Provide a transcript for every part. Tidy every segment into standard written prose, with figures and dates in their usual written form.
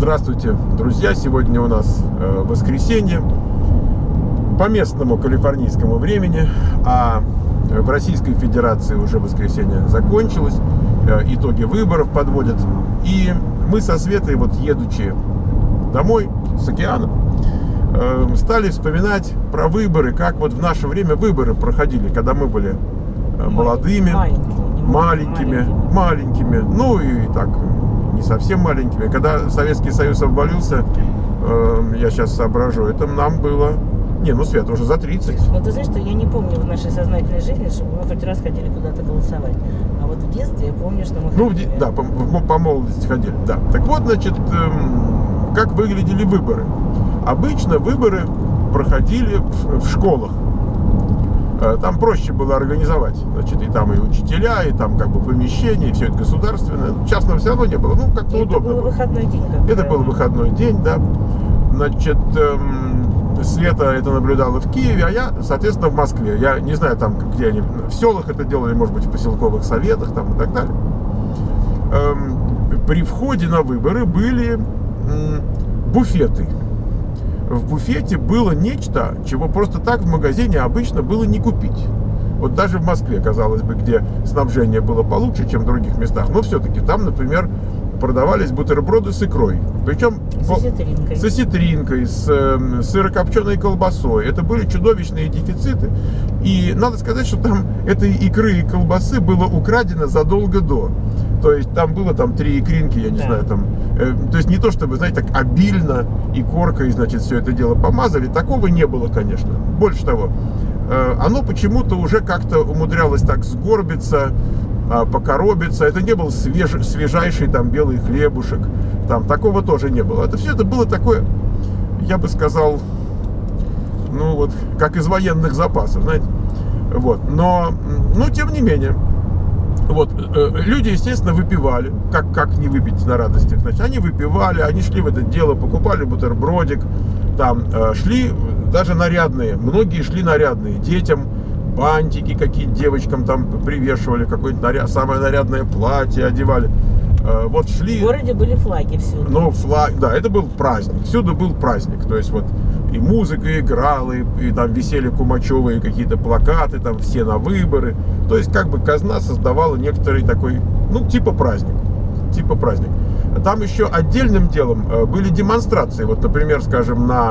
Здравствуйте, друзья! Сегодня у нас воскресенье по местному калифорнийскому времени, а в Российской Федерации уже воскресенье закончилось, итоги выборов подводят. И мы со Светой, вот едучи домой с океана, стали вспоминать про выборы, как вот в наше время выборы проходили, когда мы были молодыми, маленькими, ну и так, не совсем маленькими. Когда Советский Союз обвалился, я сейчас соображу, это нам было... Не, ну Света уже за 30. Ну ты знаешь, что я не помню в нашей сознательной жизни, чтобы мы хоть раз ходили куда-то голосовать. А вот в детстве я помню, что мы ходили. Ну, да, по молодости ходили, да. Так вот, значит, как выглядели выборы. Обычно выборы проходили в школах. Там проще было организовать, значит, и там и учителя, и там как бы помещения, и все это государственное. Частного все равно не было, ну как-то удобно. Это был выходной день. Это был выходной день, да. Значит, Света это наблюдала в Киеве, а я, соответственно, в Москве. Я не знаю, там, где они, в селах это делали, может быть, в поселковых советах там и так далее. При входе на выборы были буфеты. В буфете было нечто, чего просто так в магазине обычно было не купить. Вот даже в Москве, казалось бы, где снабжение было получше, чем в других местах. Но все-таки там, например, продавались бутерброды с икрой. Причем с осетринкой, с сырокопченой колбасой. Это были чудовищные дефициты. И надо сказать, что там этой икры и колбасы было украдено задолго до. То есть там было 3 икринки, я не знаю, там. То есть не то, чтобы, знаете, так обильно и коркой, значит, все это дело помазали. Такого не было, конечно. Больше того, оно почему-то уже как-то умудрялось так сгорбиться, покоробиться. Это не был свежайший там белый хлебушек. Там такого тоже не было. Это все это было такое, я бы сказал, ну вот, как из военных запасов, знаете. Вот. Но тем не менее, вот, люди, естественно, выпивали. Как не выпить на радостях? Значит, они выпивали, они шли в это дело, покупали бутербродик, там шли даже нарядные, многие шли нарядные, детям бантики какие-то девочкам там привешивали, какое-нибудь самое нарядное платье одевали. Вот шли... В городе были флаги всюду. Ну, да, это был праздник, всюду был праздник, то есть вот и музыка играла, и там висели кумачевые какие-то плакаты, там все на выборы, то есть как бы казна создавала некоторый такой, ну, типа праздник. Там еще отдельным делом были демонстрации, вот, например, скажем, на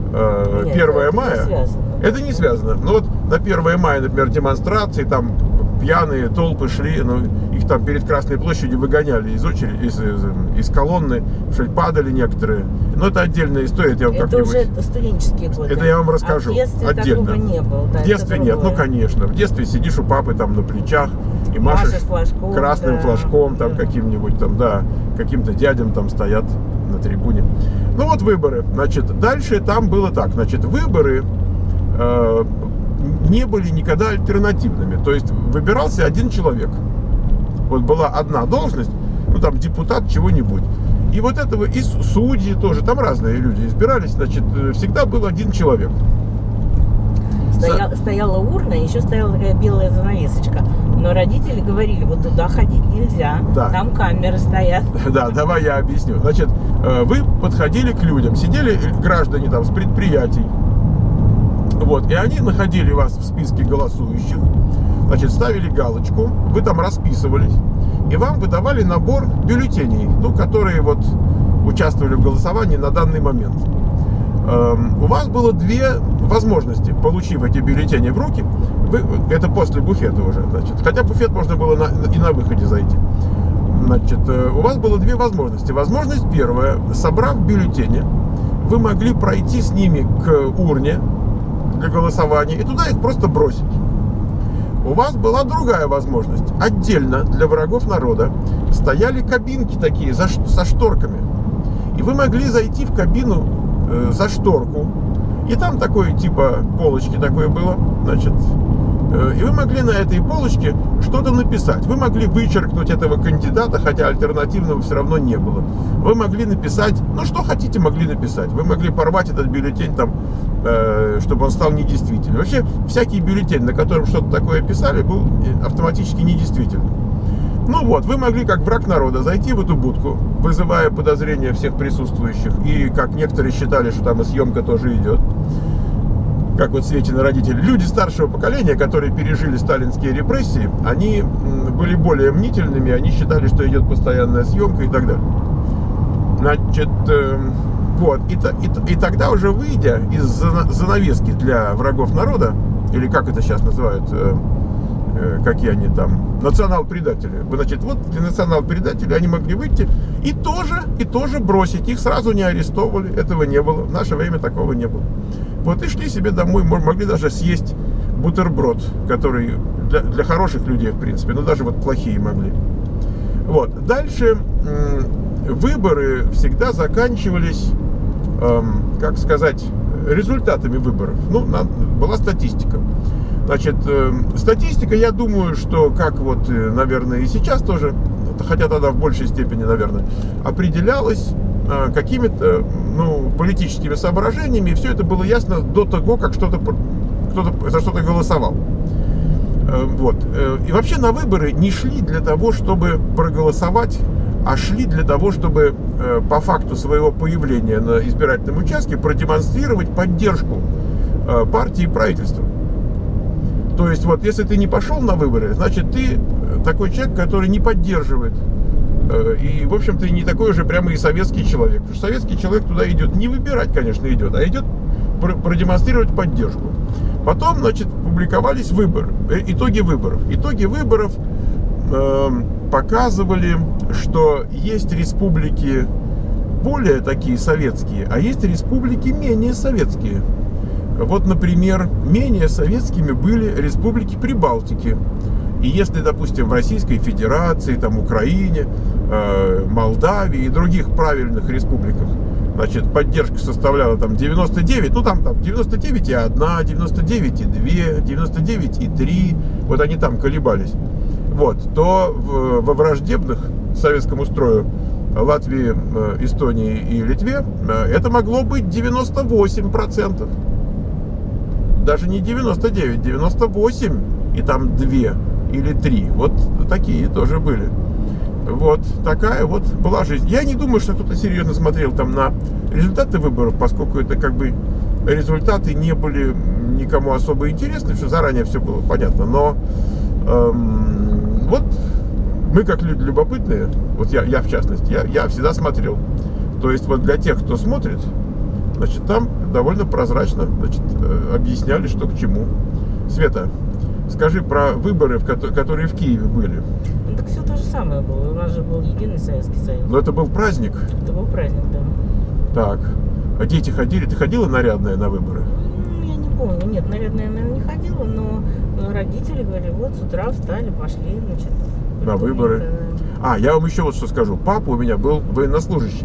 1 мая. Это не связано. Но вот на 1 мая, например, демонстрации, там пьяные толпы шли, ну, их там перед Красной площадью выгоняли из очереди, из колонны, что падали некоторые. Но это отдельная история. Это уже студенческие годы. Это я вам расскажу. А в детстве отдельно. Такого не было. Да, в детстве нет, ну конечно. В детстве сидишь у папы там на плечах и машешь флажком, красным флажком, там каким-нибудь там, да, каким-то дядям там стоят на трибуне. Ну вот выборы. Значит, дальше там было так. Значит, выборы не были никогда альтернативными. То есть выбирался один человек. Вот была одна должность, ну там депутат чего-нибудь. И вот этого, и судьи тоже, там разные люди избирались, значит, всегда был один человек. Стояла урна, еще стояла такая белая занавесочка. Но родители говорили, вот туда ходить нельзя, да. Там камеры стоят. Да, давай я объясню. Значит, вы подходили к людям, сидели граждане там с предприятий, вот, и они находили вас в списке голосующих, значит, ставили галочку, вы там расписывались, и вам выдавали набор бюллетеней, ну, которые вот участвовали в голосовании на данный момент. У вас было 2 возможности, получив эти бюллетени в руки, это после буфета уже, значит, хотя буфет можно было и на выходе зайти. Значит, у вас было 2 возможности. Возможность первая, собрав бюллетени, вы могли пройти с ними к урне для голосования и туда их просто бросить. У вас была другая возможность. Отдельно для врагов народа стояли кабинки такие со шторками. И вы могли зайти в кабину за шторку. И там такое типа полочки такое было. Значит, и вы могли на этой полочке что-то написать. Вы могли вычеркнуть этого кандидата, хотя альтернативного все равно не было. Вы могли написать, ну что хотите, могли написать. Вы могли порвать этот бюллетень там, чтобы он стал недействительным. Вообще, всякий бюллетень, на котором что-то такое писали, был автоматически недействительным. Ну вот, вы могли как враг народа зайти в эту будку, вызывая подозрения всех присутствующих, и как некоторые считали, что там и съемка тоже идет, как вот Светины родители. Люди старшего поколения, которые пережили сталинские репрессии, они были более мнительными, они считали, что идет постоянная съемка и так далее. Значит, вот, и тогда уже выйдя из занавески для врагов народа, или как это сейчас называют, какие они там, национал-предатели. Значит, вот для национал-предателей они могли выйти и тоже бросить. Их сразу не арестовывали, этого не было. В наше время такого не было. Вот и шли себе домой, могли даже съесть бутерброд, который для хороших людей, в принципе, но даже вот плохие могли. Вот. Дальше выборы всегда заканчивались, как сказать, результатами выборов. Ну, была статистика. Значит, статистика, я думаю, что как вот, наверное, и сейчас тоже, хотя тогда в большей степени, наверное, определялась какими-то, ну, политическими соображениями, и все это было ясно до того, как кто-то за что-то голосовал. Вот. И вообще на выборы не шли для того, чтобы проголосовать, а шли для того, чтобы по факту своего появления на избирательном участке продемонстрировать поддержку партии и правительства. То есть, вот, если ты не пошел на выборы, значит, ты такой человек, который не поддерживает. И, в общем-то, не такой уже прямо и советский человек. Потому что советский человек туда идет не выбирать, конечно, идет, а идет продемонстрировать поддержку. Потом, значит, публиковались выборы, итоги выборов. Итоги выборов показывали, что есть республики более такие советские, а есть республики менее советские. Вот, например, менее советскими были республики Прибалтики. И если, допустим, в Российской Федерации, там, Украине, Молдавии и других правильных республиках, значит, поддержка составляла там 99, ну там 99,1, 99,2, 99,3, вот они там колебались. Вот, то во враждебных советскому строю Латвии, Эстонии и Литве это могло быть 98%. Даже не 99, 98 и там 2 или 3. Вот такие тоже были. Вот такая вот была жизнь. Я не думаю, что кто-то серьезно смотрел там на результаты выборов, поскольку это как бы результаты не были никому особо интересны, что заранее все было понятно. Но вот мы как люди любопытные, вот я в частности, я всегда смотрел. То есть вот для тех, кто смотрит, значит, там довольно прозрачно, значит, объясняли, что к чему. Света, скажи про выборы, которые в Киеве были. Ну, так все то же самое было. У нас же был единый Советский Союз. Но это был праздник? Это был праздник, да. Так. А дети ходили? Ты ходила нарядная на выборы? Я не помню. Нет, нарядная я, наверное, не ходила, но родители говорили, вот с утра встали, пошли, значит, на выборы. А, я вам еще вот что скажу. Папа у меня был военнослужащий.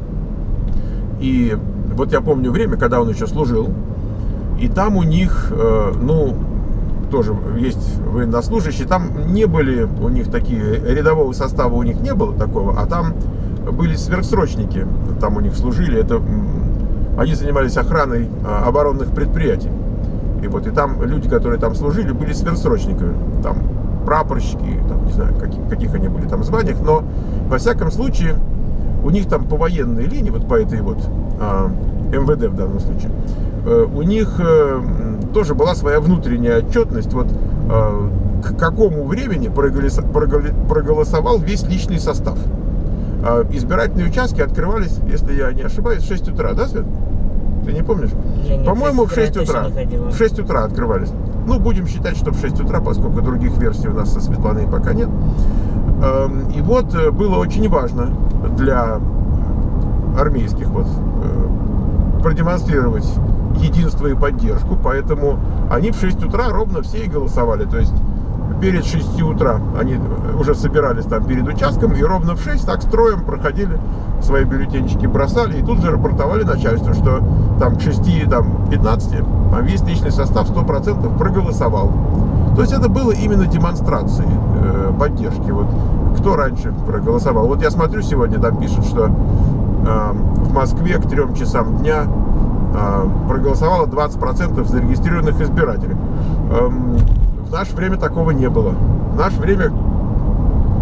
И вот я помню время, когда он еще служил, и там у них, ну, тоже есть военнослужащие, там не были у них такие, рядового состава у них не было такого, а там были сверхсрочники, там у них служили, это, они занимались охраной оборонных предприятий. И вот, и там люди, которые там служили, были сверхсрочниками, там прапорщики, там, не знаю, каких они были там званиях, но, во всяком случае, у них там по военной линии, вот по этой вот МВД в данном случае, у них тоже была своя внутренняя отчетность, вот к какому времени проголосовал весь личный состав. Избирательные участки открывались, если я не ошибаюсь, в 6 утра, да, Свет? Ты не помнишь? По-моему, в 6 утра. В 6 утра открывались. Ну, будем считать, что в 6 утра, поскольку других версий у нас со Светланой пока нет. И вот было очень важно для армейских вот продемонстрировать единство и поддержку, поэтому они в 6 утра ровно все и голосовали. То есть перед 6 утра они уже собирались там перед участком, и ровно в 6 так строем проходили, свои бюллетенчики бросали, и тут же рапортовали начальству, что там к 6:15 там весь личный состав 100% проголосовал. То есть это было именно демонстрацией поддержки. Вот кто раньше проголосовал. Вот я смотрю сегодня, там пишут, что в Москве к 3 часам дня проголосовало 20% зарегистрированных избирателей. В наше время такого не было. В наше время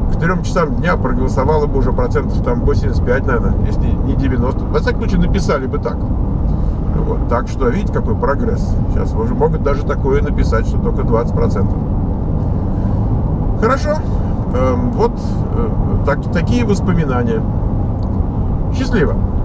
к 3 часам дня проголосовало бы уже процентов там 85, наверное, если не 90. Во всяком случае, написали бы так. Вот. Так что, видите, какой прогресс. Сейчас уже могут даже такое написать, что только 20%. Хорошо. Вот такие воспоминания. Счастливо.